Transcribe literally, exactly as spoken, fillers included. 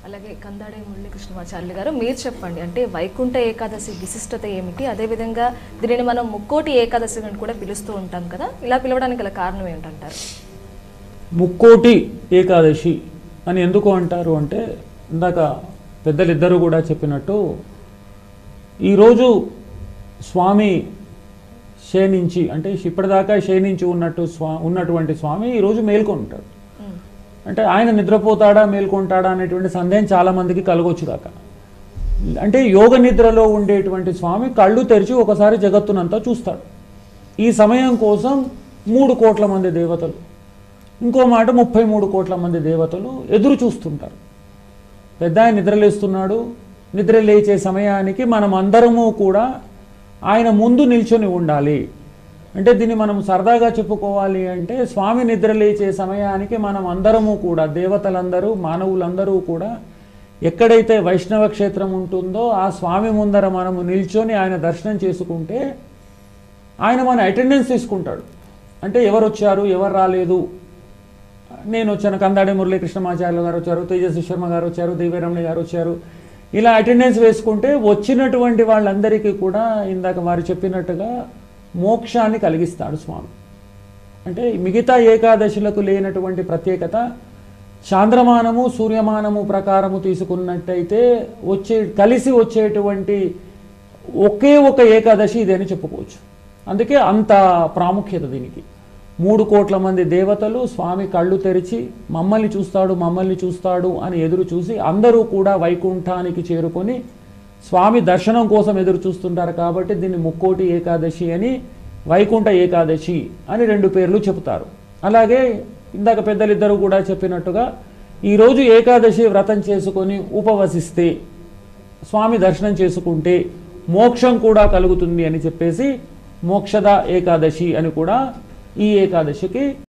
అలాగే కందాడే మురళీకృష్ణమాచార్యులు గారు మీరు చెప్పండి, అంటే వైకుంఠ ఏకాదశి విశిష్టత ఏమిటి, అదేవిధంగా దీనిని మనం ముక్కోటి ఏకాదశి అని కూడా పిలుస్తూ ఉంటాం కదా, ఇలా పిలవడానికి గల కారణం ఏంటంటారు? ముక్కోటి ఏకాదశి అని ఎందుకు అంటారు అంటే, ఇందాక పెద్దలిద్దరూ కూడా చెప్పినట్టు ఈరోజు స్వామి శయనించి, అంటే ఇప్పటిదాకా శయనించి ఉన్నట్టు స్వా ఉన్నటువంటి స్వామి ఈరోజు మేల్కొంటాడు. అంటే ఆయన నిద్రపోతాడా మేల్కొంటాడా అనేటువంటి సందేహం చాలామందికి కలగొచ్చు కాక. అంటే యోగ నిద్రలో ఉండేటువంటి స్వామి కళ్ళు తెరిచి ఒకసారి జగత్తునంతా చూస్తాడు. ఈ సమయం కోసం మూడు కోట్ల మంది దేవతలు, ఇంకో మాట ముప్పై మూడు కోట్ల మంది దేవతలు ఎదురు చూస్తుంటారు. పెద్ద ఆయన నిద్రలేస్తున్నాడు, నిద్ర లేచే సమయానికి మనం అందరము కూడా ఆయన ముందు నిల్చొని ఉండాలి. అంటే దీన్ని మనం సరదాగా చెప్పుకోవాలి అంటే, స్వామి నిద్ర లేచే సమయానికి మనం అందరము కూడా, దేవతలందరూ మానవులందరూ కూడా ఎక్కడైతే వైష్ణవ క్షేత్రం ఉంటుందో ఆ స్వామి ముందర మనము నిల్చొని ఆయన దర్శనం చేసుకుంటే ఆయన మన అటెండెన్స్ తీసుకుంటాడు. అంటే ఎవరు వచ్చారు ఎవరు రాలేదు, నేను వచ్చాను, కందాడే మురళీకృష్ణమాచార్యులు గారు వచ్చారు, తేజస్వి శర్మ గారు వచ్చారు, దివ్యరమణ గారు వచ్చారు, ఇలా అటెండెన్స్ వేసుకుంటే వచ్చినటువంటి వాళ్ళందరికీ కూడా ఇందాక వారు చెప్పినట్టుగా మోక్షాన్ని కలిగిస్తాడు స్వామి. అంటే మిగతా ఏకాదశులకు లేనటువంటి ప్రత్యేకత, చాంద్రమానము సూర్యమానము ప్రకారము తీసుకున్నట్టయితే వచ్చే కలిసి వచ్చేటువంటి ఒకే ఒక ఏకాదశి ఇదే అని చెప్పుకోవచ్చు. అందుకే అంత ప్రాముఖ్యత దీనికి. మూడు కోట్ల మంది దేవతలు స్వామి కళ్ళు తెరిచి మమ్మల్ని చూస్తాడు మమ్మల్ని చూస్తాడు అని ఎదురు చూసి అందరూ కూడా వైకుంఠానికి చేరుకొని స్వామి దర్శనం కోసం ఎదురు చూస్తుంటారు. కాబట్టి దీన్ని ముక్కోటి ఏకాదశి అని, వైకుంఠ ఏకాదశి అని రెండు పేర్లు చెబుతారు. అలాగే ఇందాక పెద్దలిద్దరూ కూడా చెప్పినట్టుగా ఈరోజు ఏకాదశి వ్రతం చేసుకొని ఉపవసిస్తే, స్వామి దర్శనం చేసుకుంటే మోక్షం కూడా కలుగుతుంది అని చెప్పేసి మోక్షద ఏకాదశి అని కూడా ఈ ఏకాదశికి